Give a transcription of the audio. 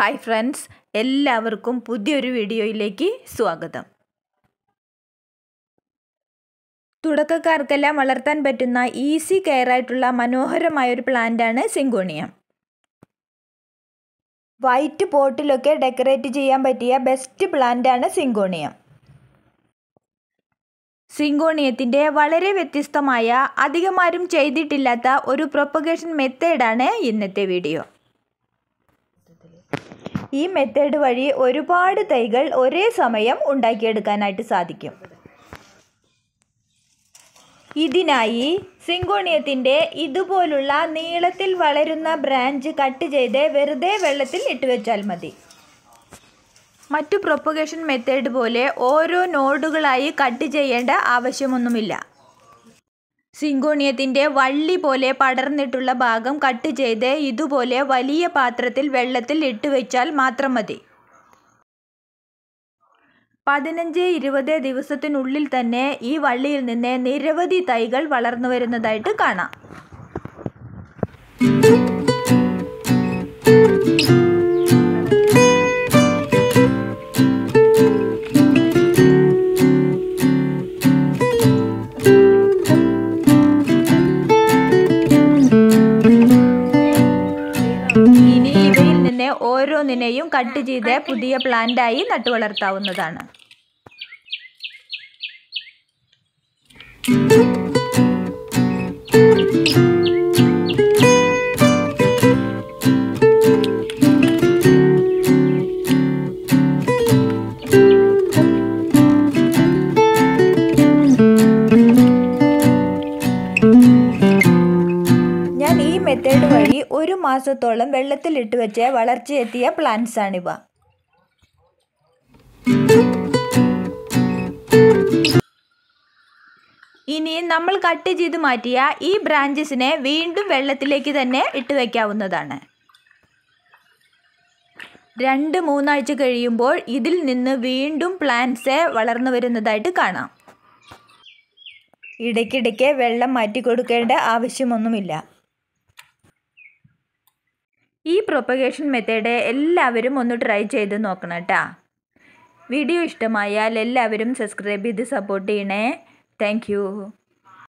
Hi friends, എല്ലാവർക്കും പുതിയൊരു വീഡിയോയിലേക്ക് സ്വാഗതം. തുടക്കക്കാർക്കെല്ലാം വളർത്താൻ പറ്റുന്ന ഈസി കെയർ ആയിട്ടുള്ള മനോഹരമായൊരു പ്ലാന്റാണ് സിങ്കോണിയം. വൈറ്റ് പോട്ടിലൊക്കെ ഡെക്കറേറ്റ് ചെയ്യാൻ പറ്റിയ ബെസ്റ്റ് പ്ലാന്റാണ് സിങ്കോണിയം. സിങ്കോണിയത്തിൻ്റെ വളരെ വ്യത്യസ്തമായ, അധികമാരും ചെയ്തിട്ടില്ലാത്ത ഒരു പ്രൊപ്പഗേഷൻ മെത്തേഡാണ് ഇന്നത്തെ വീഡിയോ. ഈ മെത്തേഡ് വഴി ഒരുപാട് തൈകൾ ഒരേ സമയം ഉണ്ടാക്കിയെടുക്കാനായിട്ട് സാധിക്കും. ഇതിനായി സിങ്കോണിയത്തിൻ്റെ ഇതുപോലുള്ള നീളത്തിൽ വളരുന്ന ബ്രാഞ്ച് കട്ട് ചെയ്ത് വെറുതെ വെള്ളത്തിൽ ഇട്ടുവെച്ചാൽ മതി. മറ്റു പ്രൊപ്പഗേഷൻ മെത്തേഡ് പോലെ ഓരോ നോഡുകളായി കട്ട് ചെയ്യേണ്ട ആവശ്യമൊന്നുമില്ല. സിങ്കോണിയത്തിൻ്റെ വള്ളി പോലെ പടർന്നിട്ടുള്ള ഭാഗം കട്ട് ചെയ്ത് ഇതുപോലെ വലിയ പാത്രത്തിൽ വെള്ളത്തിൽ ഇട്ടുവെച്ചാൽ മാത്രം മതി. 15-20 ദിവസത്തിനുള്ളിൽ തന്നെ ഈ വള്ളിയിൽ നിന്ന് നിരവധി തൈകൾ വളർന്നു വരുന്നതായിട്ട് കാണാം. ഇനി ഇവയിൽ നിന്ന് ഓരോന്നിനെയും കട്ട് ചെയ്ത് പുതിയ പ്ലാന്റായി നട്ടുവളർത്താവുന്നതാണ്. ഞാൻ ഈ മെത്തേഡ് വഴി 1 മാസത്തോളം വെള്ളത്തിലിട്ട് വെച്ച് വളർച്ചയെത്തിയ പ്ലാന്റ്സ് ആണിവ. ഇനി നമ്മൾ കട്ട് ചെയ്ത് മാറ്റിയ ഈ ബ്രാഞ്ചസിനെ വീണ്ടും വെള്ളത്തിലേക്ക് തന്നെ ഇട്ട് വയ്ക്കാവുന്നതാണ്. 2-3 ആഴ്ച കഴിയുമ്പോൾ ഇതിൽ നിന്ന് വീണ്ടും പ്ലാന്റ്സ് വളർന്നു വരുന്നതായിട്ട് കാണാം. ഇടയ്ക്കിടയ്ക്ക് വെള്ളം മാറ്റി കൊടുക്കേണ്ട ആവശ്യമൊന്നുമില്ല. ഈ പ്രൊപ്പഗേഷൻ മെത്തേഡ് എല്ലാവരും ഒന്ന് ട്രൈ ചെയ്ത് നോക്കണം കേട്ടോ. വീഡിയോ ഇഷ്ടമായാൽ എല്ലാവരും സബ്സ്ക്രൈബ് ചെയ്ത് സപ്പോർട്ട് ചെയ്യണേ. Thank U.